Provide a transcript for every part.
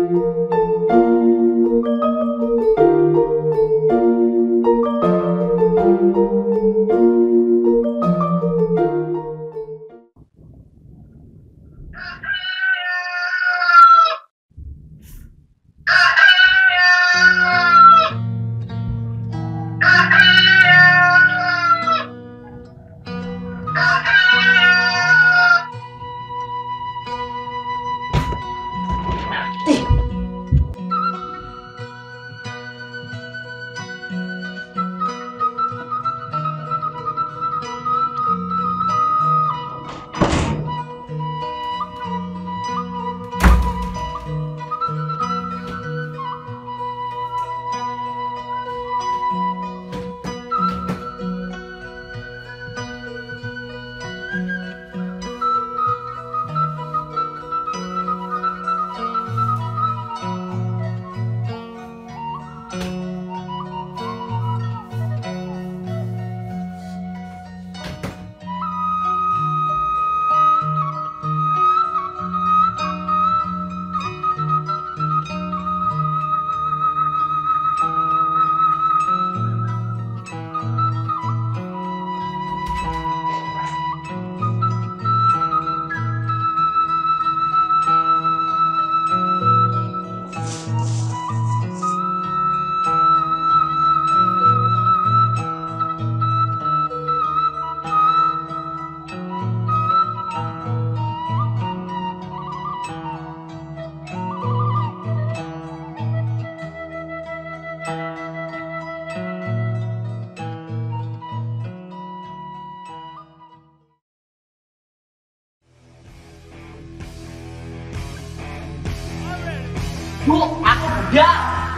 Bu, aku udah.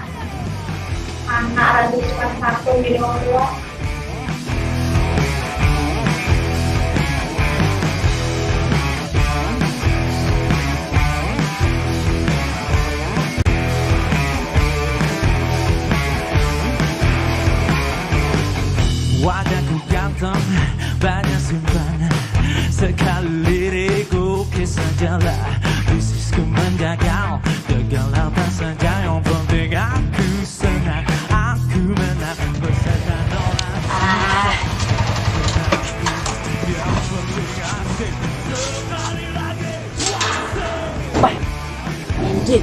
Antara itu cuma satu di Allah. Wajahku ganteng, banyak simpanan. Sekali liriku kisah jalan. Bisnisku menjagal, gagal apa saja. Yang penting aku senang, aku menang. Berserta orang. Yang penting asik. Sekali lagi. Wah, anjing.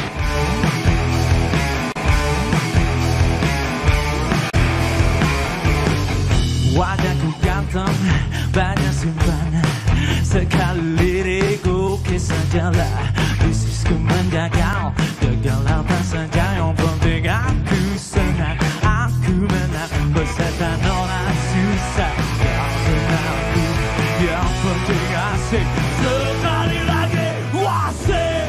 Wajahku ganteng, banyak simpanan. Sekali liriku kisah jalan. Bisnisku menjagal, gagal apa saja. Yang penting aku senang, aku menang. Berserta orang susah, yang senangku. Yang penting asik. Sekali lagi, wasik.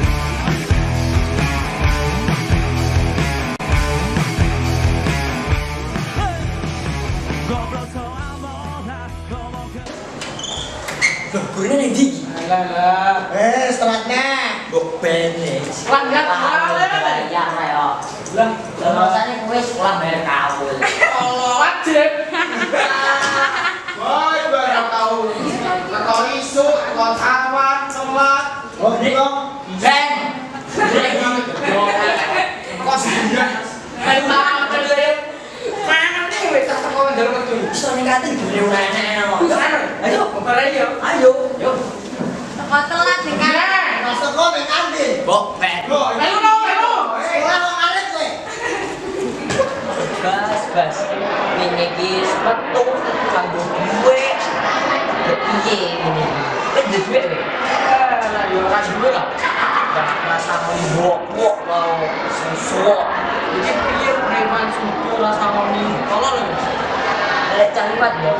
Gurine ning ndi? Alah. Setelatnya. Kok bene. Langgat kale. Ya ayo. Lah, rasane kowe sekolah bayar kawul. Wajib. Woi, barang tahu. Kau isu, kau kawan, selat. Oh, iya. Ben. Kau sudah. Memang bener. Mana nih wis tak kau njaluk metu. Iso ning kantin gede enak. Ayo, Kemarin ya. ayo. Yuk. Teko telat nih kan. Mas teko ning kantin. Kok ben. Melu no, melu. Sekolah kok ngaret kowe. Bas. Ini iki metu kanggo duwe. Piye ini? Wis duwe kowe. Lah yo ora duwe lah. Rasa mbok-mbok mau susu. Iki piye preman suku rasa ngoni. Tolong lho. Lek caliwat yo.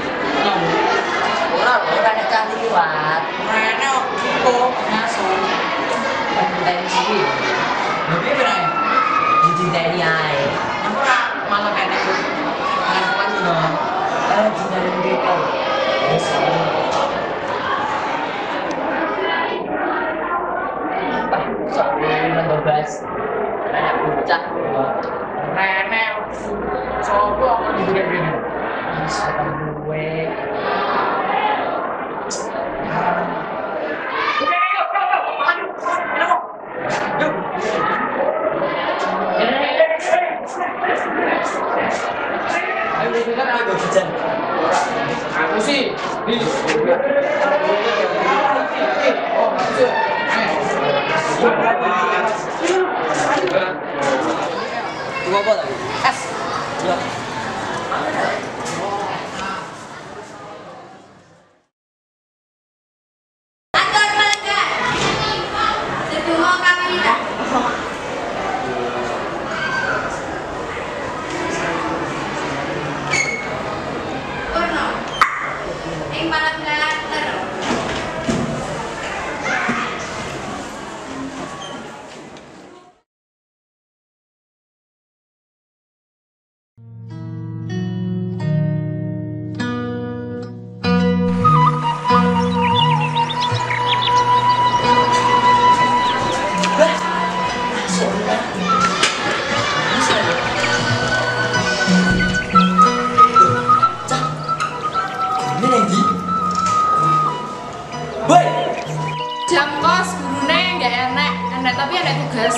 Ora ada caliwat. Rene kok ngasuk. Potensi. Lebih bener. Dicintani ae. Ora malah kene tuh. Ngapain ngono? Cintani gitu. Wis. Sorry, mendobas. Anak bocah. Rene sopo kok digede-gede. Bisa gue. Oke, yuk, yuk. Dua apa tadi? S. Ya. Atur melenggar. Sedulur kami tidak. Purno. Ing palabelan terus. Ini lagi. Boy. Jam kos gurune nggak enak, tapi ada tugas.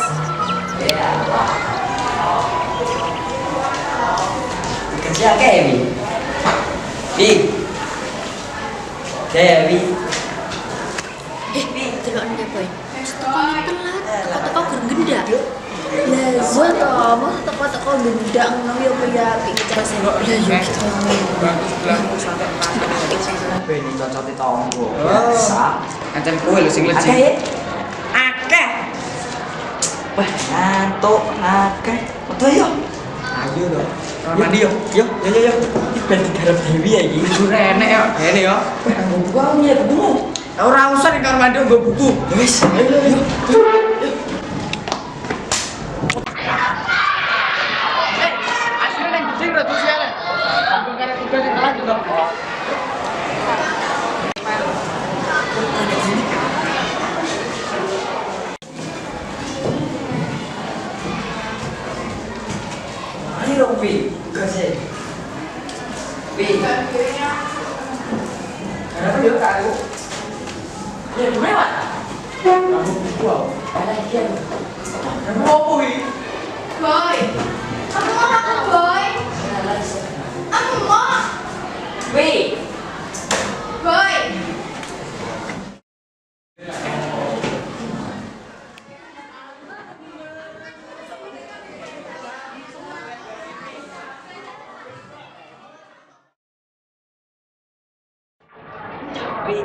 Kerja kayak Wi. Wi. Kayak Wi. Wi, delok nek boy. Tekan telat, teko gergendak. Lah, zo to, mos teko gendak ngono yo apa ya iki cara sing. Lah yo gitu. Ben cocote tonggo. Biasa. Ancen kowe lho sing lejit. Akeh. Akeh. Wah, ngantuk akeh. Metu yo. Ayo lho. Mandi yo. Yo. Ben digarap Dewi ya iki. Ora enek yo, ngene yo. Gua punya buku. Ora usah ning kamar mandi nggo buku. Wis, ayo. Asline ning kucing ra tusiane. Kampung kare tugas sing kelas yo. Ayo dong, Wi. Kasih. Wi. Kenapa dia kaku? Ya, gimana? Kamu buku. Ada dia. Kamu apa, Wi? Boy. Kamu mau apa, boy? Kamu mau? Wi. Boy. Wi.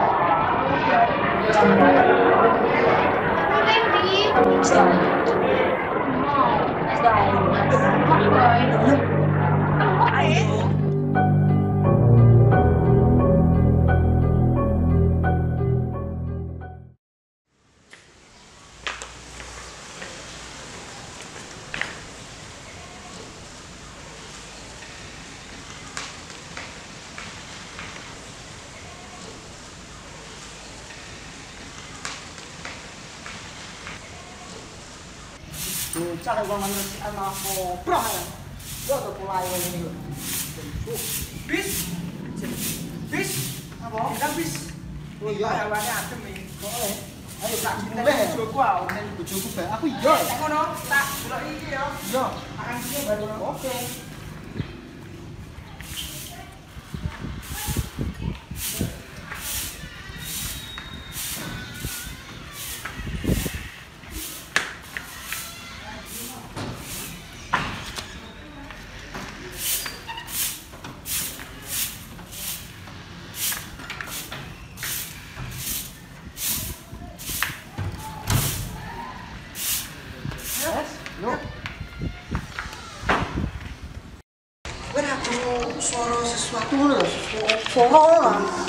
Cari bangan si anak koprah ya. Gua udah mulai ini. Bis. Bis. Apa? Kan bis. Oh iya. Awane adem iki. Boleh. Ayo tak Kita mulai. bojoku ah, ning Bojoku bae. Aku iya. tak ngono, tak delok iki yo. Iya. Akan sini bae ngono. Oke. Suara sesuatu loh, suara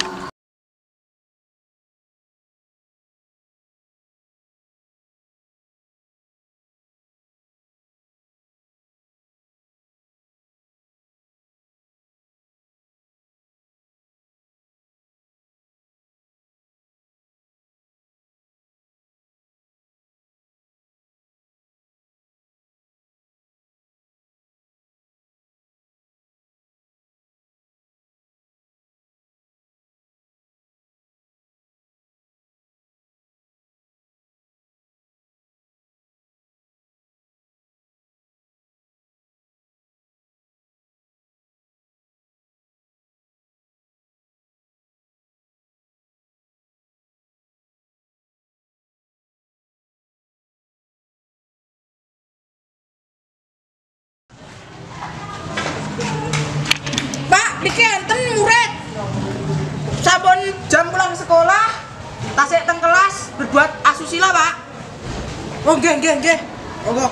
Oh, nggih. Monggo.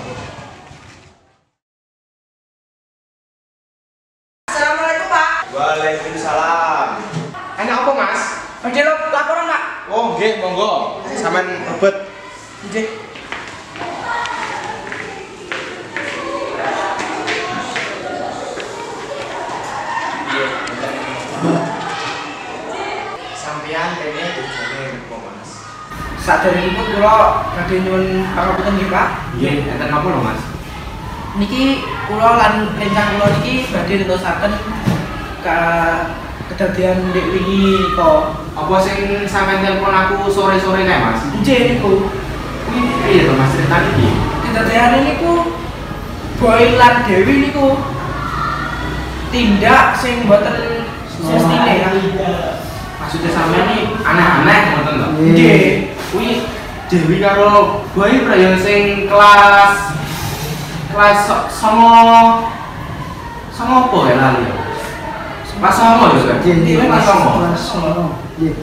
Assalamualaikum, Pak. Waalaikumsalam. Enak apa, Mas? Ada laporan, Pak. Oh, nggih, monggo. Sampeyan rebut. Nggih. Sampeyan kene tujuane apa, Mas? Saderengipun kula badhe nyuwun pangapunten nggih, Pak. Nggih, enten napa lho, Mas? Niki kula lan rencang kula niki badhe nentosaken kedadian ndek wingi nika. Apa sing sampeyan telepon aku sore-sore kae, Mas? Nggih niku. Kuwi piye to, Mas, ceritane iki? Kedadian niku Boy lan Dewi niku tindak sing mboten semestine. Maksudnya sampeyan iki aneh-aneh ngoten to? Nggih. Kuwi Dewi karo Boy prayo sing kelas sama apa ya lali ya? Pas sama ya, Mas? Iya, pas sama.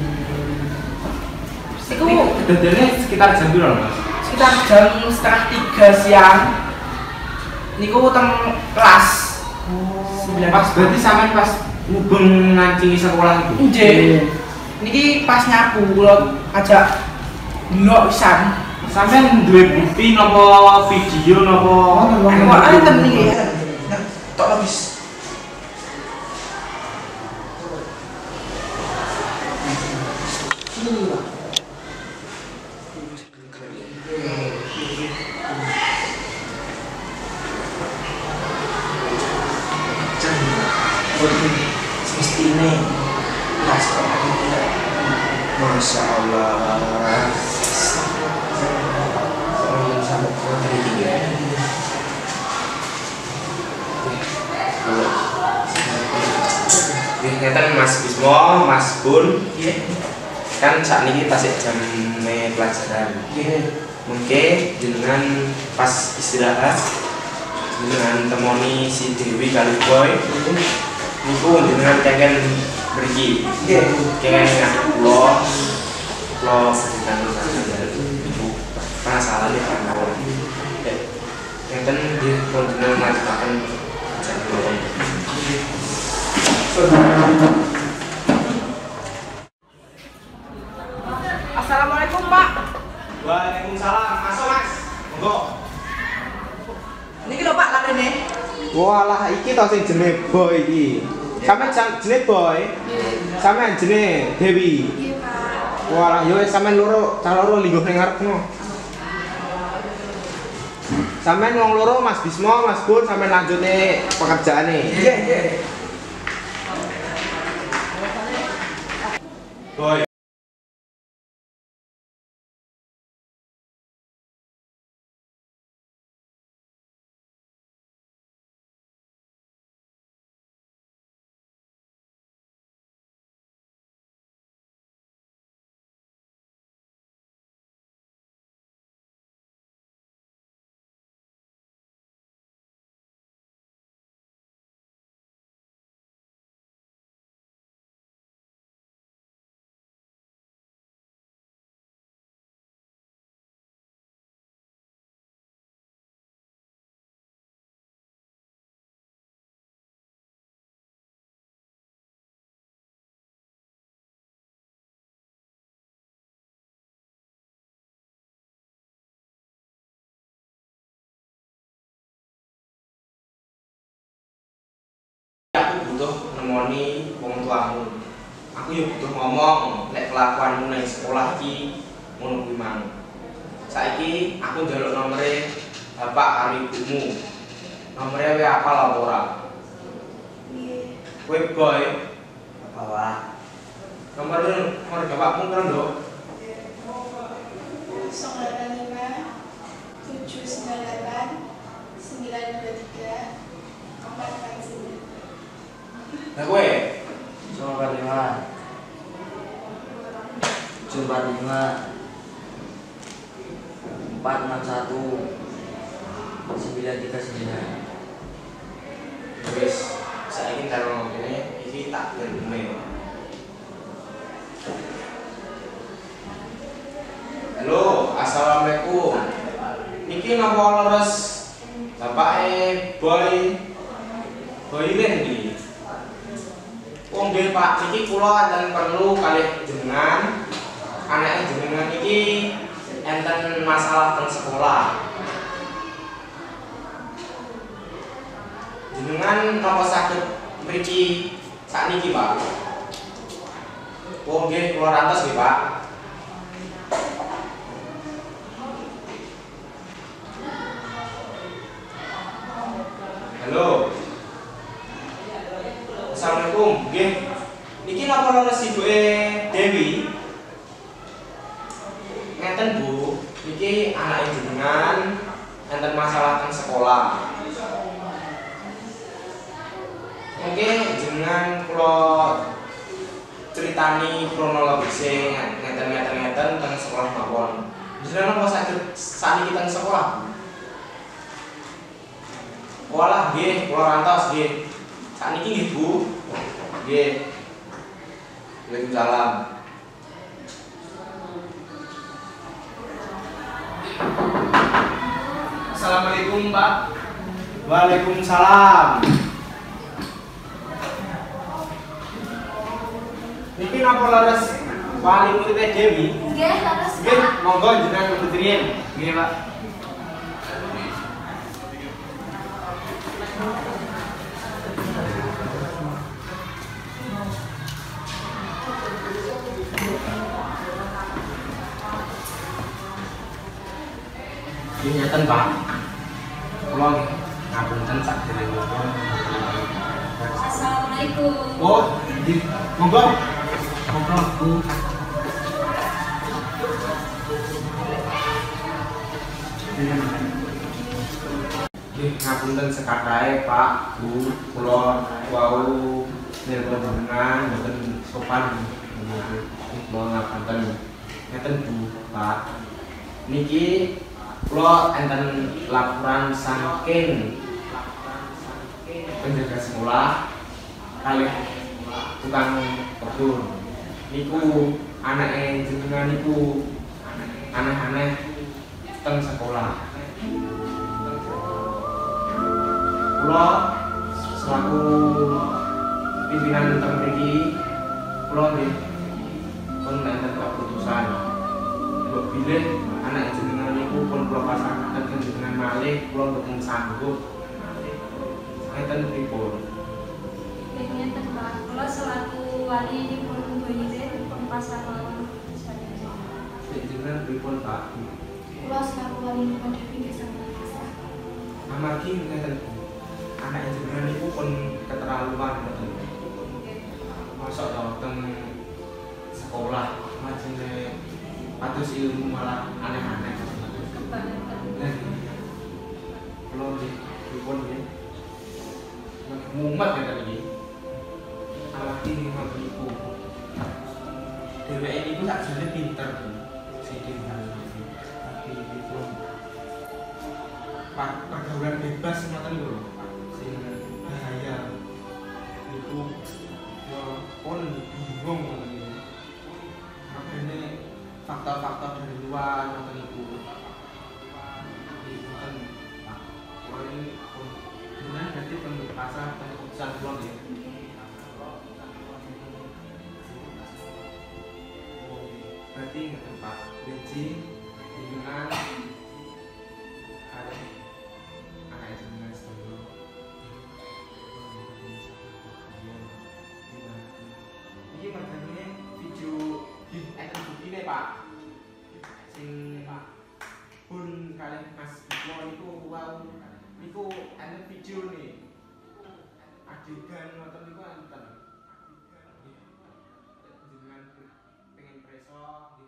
Iku kedadiannya sekitar jam berapa, Mas? Sekitar jam 2:30 siang. Niku teng kelas. Pas berarti sampean pas mubeng ngancingi sekolah itu? Nggih. Niki pas nyapu kula ajak ndelok pisan. Sampean duwe bukti napa video napa? Kok enten niki. Tok habis. Semestine pas kok Masya Allah. Ngeten Mas Bismo, Mas Bun, kan saat ini tasik jam pelajaran. Mungkin dengan pas istirahat, dengan temoni si Dewi kali Boy, niku dengan kangen pergi, kangen ngadep pulau berikan ibu masalah di kantor. Ngeten dia kontinuen melakukan jadwal. Assalamualaikum, Pak. Waalaikumsalam. Masuk, Mas. Monggo. Niki lho, Pak, larene. Walah, iki to sing jenenge Boy iki. Sampeyan jenenge Boy? Sampeyan jenenge Dewi? Iya, Pak. Walah, yo sampeyan cah loro lingguh ning ngarepno. Sampeyan wong loro Mas Bismo, Mas Bun sampeyan lanjutne pekerjaane. Nggih. Boy. Aku butuh nemoni wong tuamu. Aku yo butuh ngomong nek kelakuanmu nang sekolah iki ngono kuwi mang. Saiki aku njaluk nomere bapak karo ibumu. Nomere wae apal apa ora? Nggih. Kowe Boy, Bawa nomor bapakmu karo nduk. 085 798 923 449. Lah kowe 045 745 461 939. wis saiki karo ngene iki tak bergume. Halo, assalamualaikum. Niki napa leres bapake Boy Randy. Oh nggih Pak, niki kula enten perlu kalih jenengan. Anake jenengan iki enten masalah teng sekolah. Jenengan napa saged mriki sakniki Pak? Oh nggih, kula rantos nggih Pak. Halo. Assalamualaikum. Nggih. Niki napa leres ibuke Dewi? Ngeten Bu, niki anake jenengan enten masalah teng sekolah. Mungkin jenengan kula critani kronologise ngeten teng sekolah mawon. Jenengan napa saged sakniki teng sekolah? Walah nggih, kula rantos nggih. Sakniki nggih Bu. Nggih. Waalaikumsalam. Assalamualaikum Pak. Waalaikumsalam. Niki napa leres wali murid Dewi? Nggih, leres Nggih, Pak. monggo jenengan mlebu riyen. Nggih Pak. Ini nyeten Pak. Kula ngapunten sakderengipun. Assalamualaikum. Oh, nggih. Monggo. Monggo Bu. Nggih, ngapunten sekatahe Pak, Bu. Kula wau nelpon jenengan mboten sopan. Kula ngapunten. Ngeten Bu, Pak. Niki kula enten laporan saking penjaga sekolah kalih tukang kebun niku anake jenengan niku aneh-aneh teng sekolah. Kula selaku pimpinan teng mriki kula nggih pun enten keputusan mbok bilih anak jenengan niku pun kula pasrahaken jenengan malih kula mboten sanggup. Ngeten pripun? Ngeten Pak, kula selaku wali pun boyire pun pasangan sadaya. Jenengan pripun Pak? Kula selaku wali pada pinggir sama Amargi ngeten anak jenengan niku pun keterlaluan mboten. Mosok to teng sekolah majene pados ilmu malah aneh-aneh. Kula nggih pripun nggih? Mumet ngeten iki. Amargi ngoten niku. Dheweke niku sakjane pinter, sithik tapi pripun? Pergaulan bebas ngoten lho, sing bahaya. Niku pun bingung ngoten niku. Makane faktor-faktor dari luar ngoten niku. Ngoten Pak. Kula ini jenengan berarti perlu pasrah teng keputusan kula nggih. Berarti ngoten Pak. Benci jenengan arep anak jenengan sedaya. Iki mergane video enten buktine Pak. Sing Pak pun kalih Mas Bimo niku wau niku enten video nih. Adegan ngoten niku enten. Jenengan pengen preso